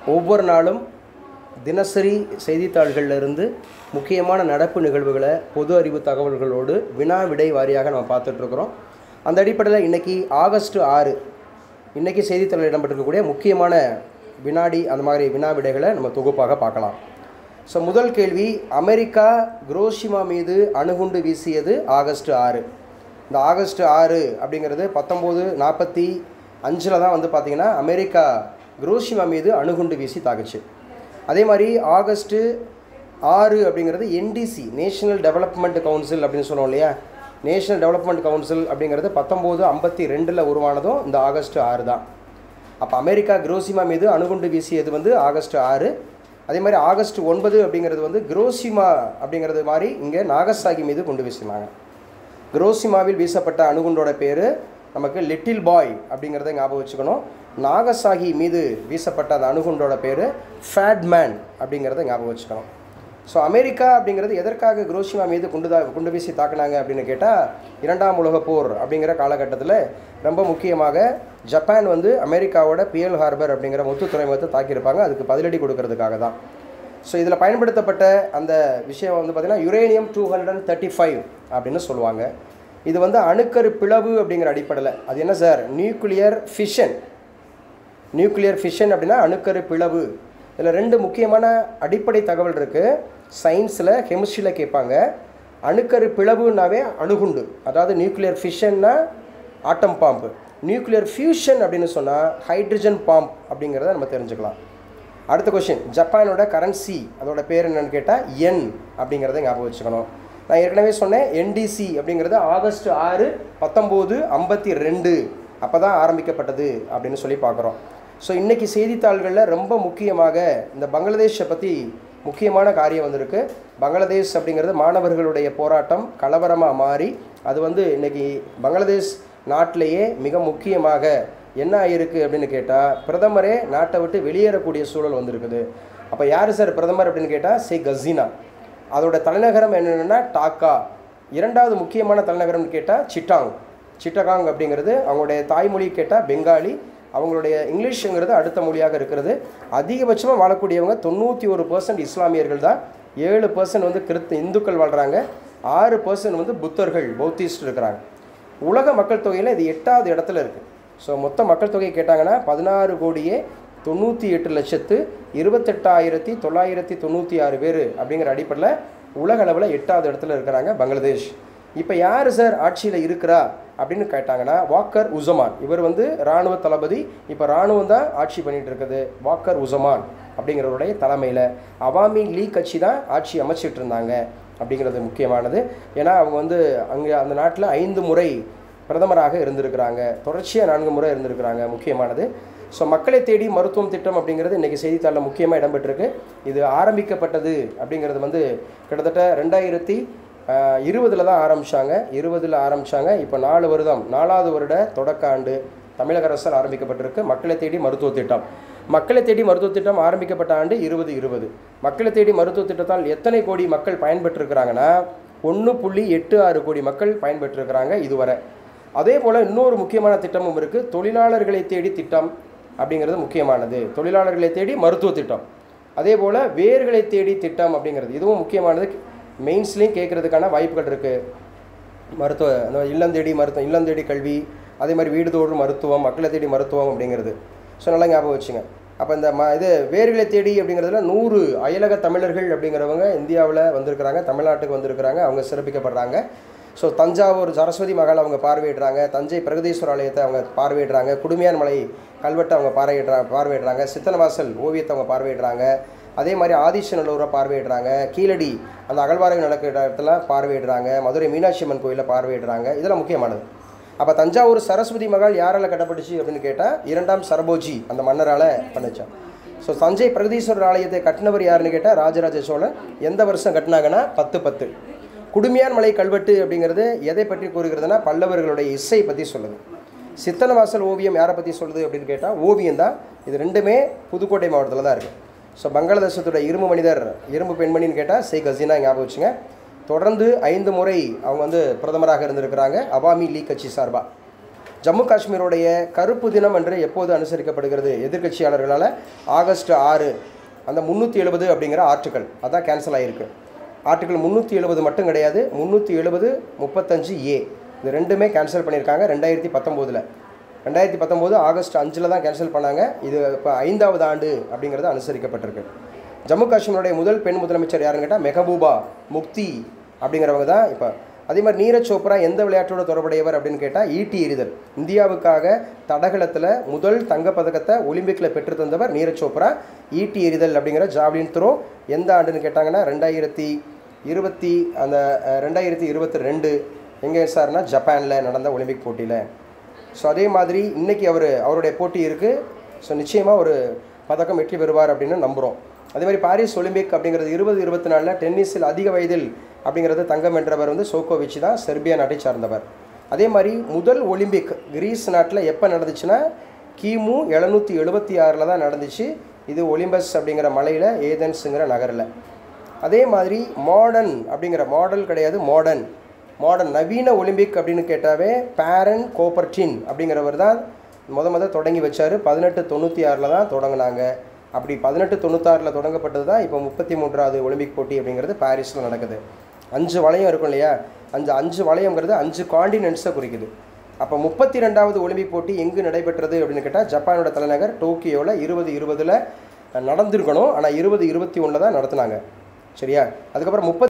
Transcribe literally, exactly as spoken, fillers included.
ஒவ்வொரு நாளும் தினசரி செய்தித்தாள்களிலிருந்து முக்கியமான நடப்பு நிகழ்வுகளை பொது அறிவு தகவல்களோடு வினா விடை வாரியாக நம்ம பார்த்துட்ருக்குறோம். அந்த அடிப்படையில் இன்றைக்கி ஆகஸ்ட் ஆறு இன்றைக்கி செய்தித்தாளில் இடம்பெற்றிருக்கக்கூடிய முக்கியமான வினாடி அந்த மாதிரி வினா விடைகளை நம்ம தொகுப்பாக பார்க்கலாம். ஸோ முதல் கேள்வி, அமெரிக்கா குரோஷிமா மீது அணுகுண்டு வீசியது ஆகஸ்ட் ஆறு. இந்த ஆகஸ்ட் ஆறு அப்படிங்கிறது பத்தொம்போது நாற்பத்தி அஞ்சில் தான் வந்து பார்த்திங்கன்னா அமெரிக்கா குரோஷிமா மீது அணுகுண்டு வீசி தாக்குச்சு. அதே மாதிரி ஆகஸ்ட்டு ஆறு அப்படிங்கிறது என்டிசி நேஷனல் டெவலப்மெண்ட் கவுன்சில் அப்படின்னு சொல்லுவோம் இல்லையா, நேஷனல் டெவலப்மெண்ட் கவுன்சில் அப்படிங்கிறது பத்தொம்போது ஐம்பத்தி ரெண்டில் உருவானதும் இந்த ஆகஸ்ட் ஆறு தான். அப்போ அமெரிக்கா குரோஷிமா மீது அணுகுண்டு வீசியது வந்து ஆகஸ்ட் ஆறு. அதே மாதிரி ஆகஸ்ட் ஒன்பது அப்படிங்கிறது வந்து குரோஷிமா அப்படிங்கிறது மாதிரி இங்கே நாகசாகி மீது குண்டு வீசினாங்க. குரோஷிமாவில் வீசப்பட்ட அணுகுண்டோட பேர் நமக்கு லிட்டில் பாய் அப்படிங்கிறத ஞாபகம் வச்சுக்கணும். நாகசாகி மீது வீசப்பட்ட அந்த அணுகுண்டோட பேர் ஃபேட் மேன் அப்படிங்கிறத ஞாபகம் வச்சுக்கணும். ஸோ அமெரிக்கா அப்படிங்கிறது எதற்காக குரோஷிமா மீது குண்டு தா குண்டு வீசி தாக்குனாங்க அப்படின்னு கேட்டால், இரண்டாம் உலகப் போர் அப்படிங்கிற காலகட்டத்தில் ரொம்ப முக்கியமாக ஜப்பான் வந்து அமெரிக்காவோட பியல் ஹார்பர் அப்படிங்கிற முத்து துறைமுகத்தை தாக்கியிருப்பாங்க. அதுக்கு பதிலடி கொடுக்கறதுக்காக தான். ஸோ இதில் பயன்படுத்தப்பட்ட அந்த விஷயம் வந்து பார்த்திங்கன்னா uranium two hundred and thirty five அப்படின்னு சொல்லுவாங்க. இது வந்து அணுக்கரு பிளவு அப்படிங்கிற அடிப்படையில், அது என்ன sir, nuclear fission. Nuclear fission அப்படின்னா அணுக்கரு பிளவு. இதில் ரெண்டு முக்கியமான அடிப்படை தகவல் இருக்குது. சயின்ஸில் கெமிஸ்ட்ரியில் கேட்பாங்க. அணுக்கரு பிளவுனாவே அணுகுண்டு, அதாவது நியூக்ளியர் ஃபிஷன்னா ஆட்டம் பாம்பு. நியூக்ளியர் ஃபியூஷன் அப்படின்னு சொன்னால் ஹைட்ரஜன் பாம்ப் அப்படிங்கிறத நம்ம தெரிஞ்சுக்கலாம். அடுத்த கொஷின், ஜப்பானோட கரன்சி அதோட பேர் என்னென்னு கேட்டால் என் அப்படிங்கிறத ஞாபகம் வச்சுக்கணும். நான் ஏற்கனவே சொன்னேன், என்டிசி அப்படிங்கிறது ஆகஸ்ட் ஆறு பத்தொம்போது ஐம்பத்தி ரெண்டு அப்போ தான் ஆரம்பிக்கப்பட்டது அப்படின்னு சொல்லி பார்க்குறோம். ஸோ இன்றைக்கி செய்தித்தாள்களில் ரொம்ப முக்கியமாக இந்த பங்களாதேஷை பற்றி முக்கியமான காரியம் வந்திருக்கு. பங்களாதேஷ் அப்படிங்கிறது மாணவர்களுடைய போராட்டம் கலவரமாக மாறி அது வந்து இன்றைக்கி பங்களாதேஷ் நாட்டிலேயே மிக முக்கியமாக என்ன ஆகிருக்கு அப்படின்னு கேட்டால், பிரதமரே நாட்டை விட்டு வெளியேறக்கூடிய சூழல் வந்திருக்குது. அப்போ யார் சார் பிரதமர் அப்படின்னு கேட்டால் ஷேக் ஹசீனா. அதோட தலைநகரம் என்னென்னா டாக்கா. இரண்டாவது முக்கியமான தலைநகரம்னு கேட்டால் சிட்டாங். சிட்டகாங் அப்படிங்கிறது அவங்களுடைய தாய்மொழி கேட்டால் பெங்காலி, அவங்களுடைய இங்கிலீஷுங்கிறது அடுத்த மொழியாக இருக்கிறது. அதிகபட்சமாக வாழக்கூடியவங்க தொண்ணூற்றி ஒரு பர்சன்ட் இஸ்லாமியர்கள் தான். ஏழு பர்சன்ட் வந்து கிறிஸ்து இந்துக்கள் வாழ்கிறாங்க. ஆறு பர்சன்ட் வந்து புத்தர்கள் பௌத்திஸ்ட் இருக்கிறாங்க. உலக மக்கள் தொகையில் இது எட்டாவது இடத்துல இருக்குது. ஸோ மொத்த மக்கள் தொகை கேட்டாங்கன்னா பதினாறு கோடியே தொண்ணூற்றி எட்டு லட்சத்து இருபத்தெட்டாயிரத்தி தொள்ளாயிரத்தி தொண்ணூற்றி ஆறு பேர் அப்படிங்கிற அடிப்படையில் உலக அளவில் எட்டாவது இடத்துல இருக்கிறாங்க பங்களாதேஷ். இப்போ யார் சார் ஆட்சியில் இருக்கிறா அப்படின்னு கேட்டாங்கன்னா வாக்கர் உசமான். இவர் வந்து இராணுவ தளபதி. இப்போ இராணுவம் தான் ஆட்சி பண்ணிகிட்டு இருக்குது. வாக்கர் உசமான் அப்படிங்கிறவருடைய தலைமையில் அவாமி லீக் கட்சி தான் ஆட்சி அமைச்சிட்டு இருந்தாங்க அப்படிங்கிறது முக்கியமானது. ஏன்னா அவங்க வந்து அங்கே அந்த நாட்டில் ஐந்து முறை பிரதமராக இருந்திருக்கிறாங்க. தொடர்ச்சியாக நான்கு முறை இருந்திருக்கிறாங்க. முக்கியமானது. ஸோ மக்களை தேடி மருத்துவம் திட்டம் அப்படிங்கிறது இன்றைக்கி செய்தித்தாளில் முக்கியமாக இடம்பெற்றிருக்கு. இது ஆரம்பிக்கப்பட்டது அப்படிங்கிறது வந்து கிட்டத்தட்ட ரெண்டாயிரத்தி இருபதில் தான் ஆரம்பித்தாங்க. இருபதில் ஆரம்பித்தாங்க. இப்போ நாலு வருடம் நாலாவது வருட தொடக்க ஆண்டு தமிழக அரசால் ஆரம்பிக்கப்பட்டிருக்கு மக்களை தேடி மருத்துவ திட்டம். மக்களை தேடி மருத்துவ திட்டம் ஆரம்பிக்கப்பட்ட ஆண்டு இருபது இருபது. மக்களை தேடி மருத்துவ திட்டத்தால் எத்தனை கோடி மக்கள் பயன்பெற்றிருக்கிறாங்கன்னா ஒன்று புள்ளி எட்டு ஆறு கோடி மக்கள் பயன்பெற்றிருக்கிறாங்க இதுவரை. அதே போல் இன்னொரு முக்கியமான திட்டமும் இருக்குது, தொழிலாளர்களை தேடி திட்டம் அப்படிங்கிறது முக்கியமானது. தொழிலாளர்களை தேடி மருத்துவ திட்டம். அதே போல் வேர்களை தேடி திட்டம் அப்படிங்கிறது இதுவும் முக்கியமானது. மெயின்ஸ்லேயும் கேட்குறதுக்கான வாய்ப்புகள் இருக்குது. மருத்துவ அந்த இல்லம் தேடி மருத்துவம், இல்லம் தேடி கல்வி, அதே மாதிரி வீடுதோறும் மருத்துவம், மக்களை தேடி மருத்துவம் அப்படிங்கிறது. ஸோ நல்லா ஞாபகம் வச்சுங்க. அப்போ இந்த ம இது வேர்களை தேடி அப்படிங்கிறதுல நூறு அயலக தமிழர்கள் அப்படிங்கிறவங்க இந்தியாவில் வந்திருக்கிறாங்க, தமிழ்நாட்டுக்கு வந்திருக்கிறாங்க. அவங்க சிறப்பிக்கப்படுறாங்க. ஸோ தஞ்சாவூர் சரஸ்வதி மகால் அவங்க பார்வையிடுறாங்க. தஞ்சை பிரகதீஸ்வரர் ஆலயத்தை அவங்க பார்வையிடுறாங்க. குடுமியான் மலை கல்வெட்டை அவங்க பார்வையிடுறா பார்வையிடுறாங்க சித்தனவாசல் ஓவியத்தை அவங்க பார்வையிடுறாங்க. அதே மாதிரி ஆதிச்சநல்லூரை பார்வையிடுறாங்க. கீழடி அந்த அகழ்வாராய்வு நடக்கிற இடத்துல பார்வையிடுறாங்க. மதுரை மீனாட்சி அம்மன் கோயிலில் பார்வையிடுறாங்க. இதெல்லாம் முக்கியமானது. அப்போ தஞ்சாவூர் சரஸ்வதி மகால் யாரால் கட்டப்பட்டுச்சு அப்படின்னு கேட்டால் இரண்டாம் சரபோஜி அந்த மன்னரால் பண்ணிச்சான். ஸோ தஞ்சை பிரகதீஸ்வரர் ஆலயத்தை கட்டினவர் யாருன்னு கேட்டால் ராஜராஜ சோழன். எந்த வருஷம் கட்டினாங்கன்னா பத்து பத்து. குடுமியான் மலை கல்வெட்டு அப்படிங்கிறது எதை பற்றி கூறுகிறதுனா பல்லவர்களுடைய இசை பற்றி சொல்லுது. சித்தனவாசல் ஓவியம் யாரை பற்றி சொல்லுது அப்படின்னு கேட்டால் ஓவியம் தான். இது ரெண்டுமே புதுக்கோட்டை மாவட்டத்தில் தான் இருக்குது. ஸோ பங்களாதேசத்தோட இரும்பு மனிதர் இரும்பு பெண்மணின்னு கேட்டால் ஷேக் ஹசீனா ஞாபகம் வச்சுங்க. தொடர்ந்து ஐந்து முறை அவங்க வந்து பிரதமராக இருந்திருக்கிறாங்க அவாமி லீக் கட்சி சார்பாக. ஜம்மு காஷ்மீருடைய கருப்பு தினம் என்று எப்போது அனுசரிக்கப்படுகிறது எதிர்க்கட்சியாளர்களால்? ஆகஸ்ட் ஆறு. அந்த முந்நூற்றி எழுபது அப்படிங்கிற ஆர்டிக்கல் அதான் கேன்சல் ஆகிருக்கு. ஆர்டிக்கல் முந்நூற்றி எழுபது மட்டும் கிடையாது, முந்நூற்றி எழுபது முப்பத்தஞ்சு ஏ இது ரெண்டுமே கேன்சல் பண்ணியிருக்காங்க ரெண்டாயிரத்தி பத்தொம்போதில். ரெண்டாயிரத்தி பத்தொம்போது ஆகஸ்ட் அஞ்சில் தான் கேன்சல் பண்ணாங்க. இது இப்போ ஐந்தாவது ஆண்டு அப்படிங்கிறது அனுசரிக்கப்பட்டிருக்கு. ஜம்மு காஷ்மீருடைய முதல் பெண் முதலமைச்சர் யாருன்னு கேட்டால் மெஹபூபா முக்தி அப்படிங்கிறவங்க தான். இப்போ அதே மாதிரி நீரஜ் சோப்ரா எந்த விளையாட்டோட தொடர்புடையவர் அப்படின்னு கேட்டால் ஈட்டி எறிதல். இந்தியாவுக்காக தடகளத்தில் முதல் தங்கப்பதக்கத்தை ஒலிம்பிக்கில் பெற்று தந்தவர் நீரஜ் சோப்ரா. ஈட்டி எறிதல் அப்படிங்கிற ஜாவ்லின் த்ரோ எந்த ஆண்டுன்னு கேட்டாங்கன்னா ரெண்டாயிரத்தி இருபத்தி அந்த ரெண்டாயிரத்தி இருபத்தி ரெண்டு எங்கே சார்னா ஜப்பானில் நடந்த ஒலிம்பிக் போட்டியில். ஸோ அதே மாதிரி இன்றைக்கி அவர் அவருடைய போட்டி இருக்குது. ஸோ நிச்சயமாக ஒரு பதக்கம் வெற்றி பெறுவார் அப்படின்னு நம்புகிறோம். அதே மாதிரி பாரிஸ் ஒலிம்பிக் அப்படிங்கிறது இருபது இருபத்தி நாலில் டென்னிஸில் அதிக வயதில் அப்படிங்கிறது தங்கம் வென்றவர் வந்து சோகோவிச் தான், செர்பியா நாட்டை சார்ந்தவர். அதே மாதிரி முதல் ஒலிம்பிக் கிரீஸ் நாட்டில் எப்போ நடந்துச்சுன்னா கிமு எழுநூற்றி எழுபத்தி ஆறில் தான் நடந்துச்சு. இது ஒலிம்பஸ் அப்படிங்கிற மலையில் ஏதென்ஸுங்கிற நகரில். அதே மாதிரி மாடர்ன் அப்படிங்கிற மாடல் கிடையாது மாடர்ன் மாடர்ன் நவீன ஒலிம்பிக் அப்படின்னு கேட்டாவே பேரன் கோப்பர்டின் அப்படிங்கிறவர் தான் முத முத தொடங்கி வச்சார். பதினெட்டு தொண்ணூற்றி ஆறில் தான் தொடங்கினாங்க. அப்படி பதினெட்டு தொண்ணூத்தாறில் தொடங்கப்பட்டது தான் இப்போ முப்பத்தி மூன்றாவது ஒலிம்பிக் போட்டி அப்படிங்கிறது பாரிஸில் நடக்குது. அஞ்சு வளையம் இருக்கும் இல்லையா, அந்த அஞ்சு வளையங்கிறது அஞ்சு காண்டினென்ட்ஸை குறிக்குது. அப்போ முப்பத்தி ரெண்டாவது ஒலிம்பிக் போட்டி எங்கு நடைபெற்றது அப்படின்னு கேட்டால் ஜப்பானோட தலைநகர் டோக்கியோவில் இருபது இருபதில் நடந்திருக்கணும். ஆனால் இருபது இருபத்தி ஒன்றில் தான் நடத்துனாங்க. சரியா? அதுக்கப்புறம் முப்பத்தி